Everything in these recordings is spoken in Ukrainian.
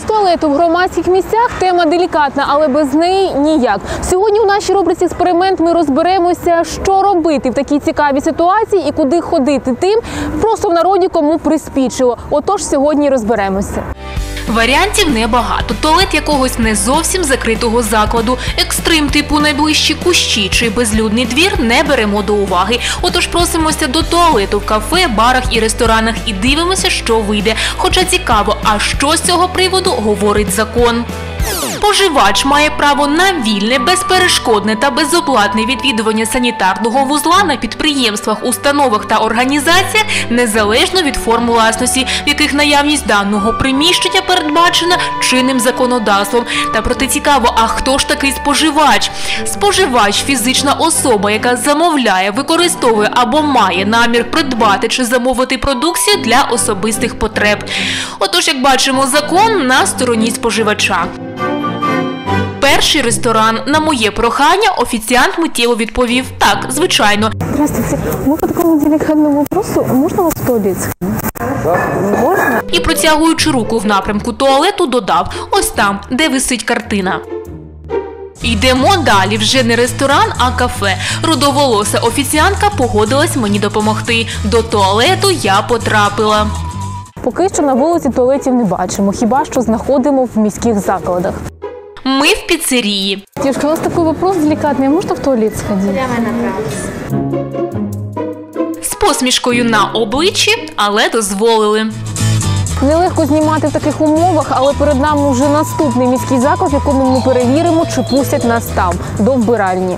туалету в громадських місцях – тема делікатна, але без неї ніяк. Сьогодні у нашій рубриці «Експеримент» ми розберемося, що робити в такій цікавій ситуації і куди ходити тим, просто в народі кому приспічило. Отож, сьогодні розберемося. Варіантів небагато. Туалет якогось не зовсім закритого закладу. Екстрим типу найближчі кущі чи безлюдний двір не беремо до уваги. Отож просимося до туалету в кафе, барах і ресторанах і дивимося, що вийде. Хоча цікаво, а що з цього приводу говорить закон? Споживач має право на вільне, безперешкодне та безоплатне відвідування санітарного вузла на підприємствах, установах та організаціях незалежно від форм власності, в яких наявність даного приміщення передбачена чинним законодавством. Та проте цікаво, а хто ж такий споживач? Споживач – фізична особа, яка замовляє, використовує або має намір придбати чи замовити продукцію для особистих потреб. Отож, як бачимо, закон на стороні споживача. Перший ресторан. На моє прохання офіціант миттєво відповів: так, звичайно. Здравствуйте. Мы по такому деликатному вопросу, можно вас в туалет сходить? Можно? І, протягуючи руку в напрямку туалету, додав: ось там, де висить картина. Йдемо далі. Вже не ресторан, а кафе. Рудоволоса офіціантка погодилась мені допомогти. До туалету я потрапила. Поки що на вулиці туалетів не бачимо, хіба що знаходимо в міських закладах. Ми в піцерії. Девушка, у нас такой вопрос деликатный. Можно в туалет сходить? Прямо направо. З посмішкою на обличчі, але дозволили. Нелегко знімати в таких умовах, але перед нами вже наступний міський заклад, в якому ми перевіримо, чи пустять нас там, до вбиральні.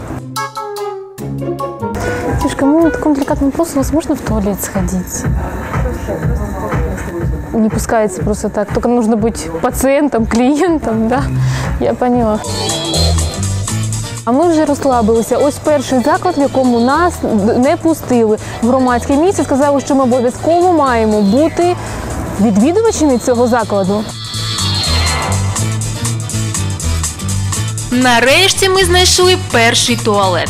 Девушка, мы на таком деликатном вопросе, у вас можно в туалет сходить? Не пускается просто так. Только нужно быть пациентом, клиентом, да? Я поняла. А ми вже розслабилися. Ось перший заклад, в якому нас не пустили. В громадське місце сказали, що ми обов'язково маємо бути відвідувачами цього закладу. Нарешті ми знайшли перший туалет.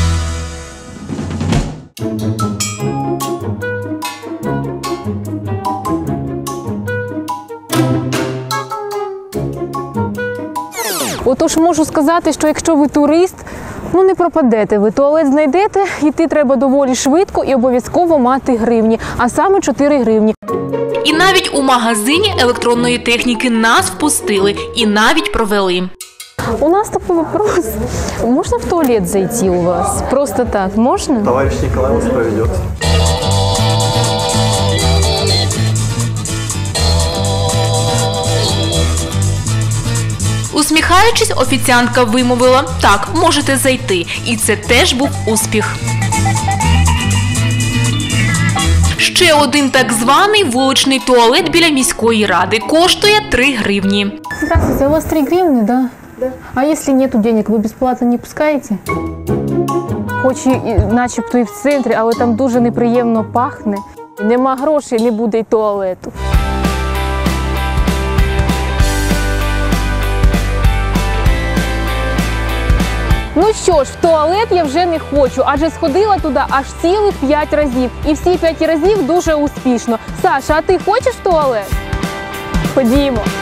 Отож, можу сказати, що якщо ви турист, не пропадете ви. Туалет знайдете, йти треба доволі швидко і обов'язково мати гривні, а саме 4 гривні. І навіть у магазині електронної техніки нас впустили і навіть провели. У нас такой вопрос. Можно в туалет зайти у вас? Просто так, можно? Товарищ Николай вас проведет. Усміхаючись, офіціантка вимовила: так, можете зайти. І це теж був успіх. Ще один так званий вуличний туалет біля міської ради. Коштує 3 гривні. Здравствуйте, у вас 3 гривны, да? Да. А если нету денег, вы бесплатно не пускаете? Хоч і начебто і в центрі, але там дуже неприємно пахне. Нема грошей, не буде й туалету. Ну що ж, в туалет я вже не хочу, адже сходила туди аж цілих 5 разів. І всі 5 разів дуже успішно. Саша, а ти хочеш в туалет? Ходімо.